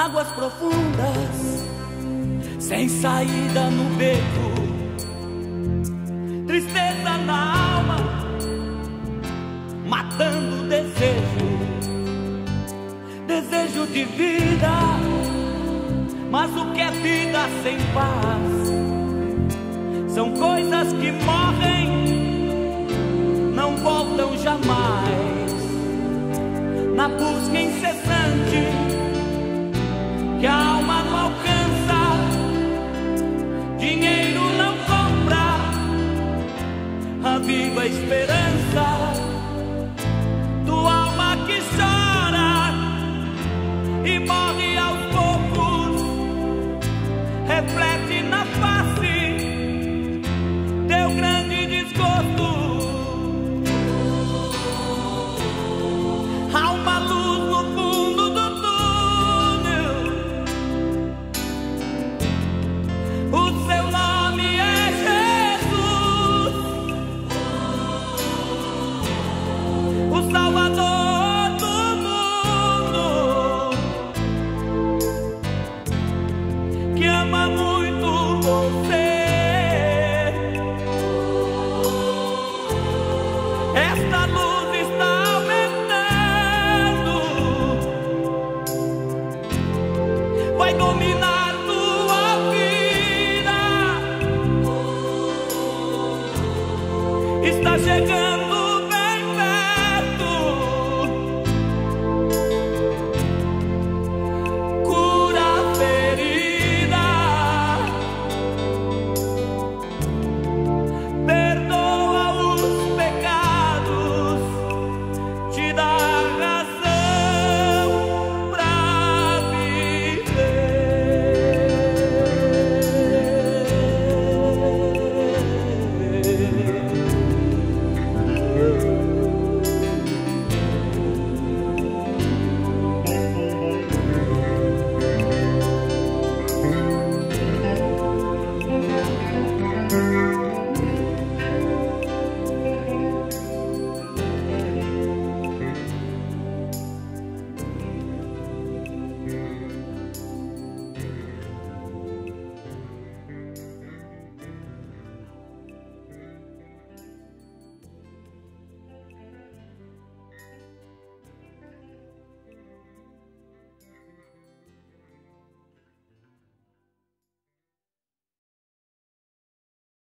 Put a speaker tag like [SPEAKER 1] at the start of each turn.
[SPEAKER 1] águas profundas, sem saída no beco, tristeza na alma, matando o desejo de vida. Mas o que é vida sem paz? São coisas que morrem, não voltam jamais. Na busca incessante que a alma não alcança, dinheiro não compra a viva esperança. Tua alma que chora e morre aos poucos, reflete na face teu grande desgosto. Há uma luz no fundo do túnel, o seu nome é Jesus, o Salvador do mundo, que ama muito você. Esta luz está aumentando, vai dominar tua vida. Está chegando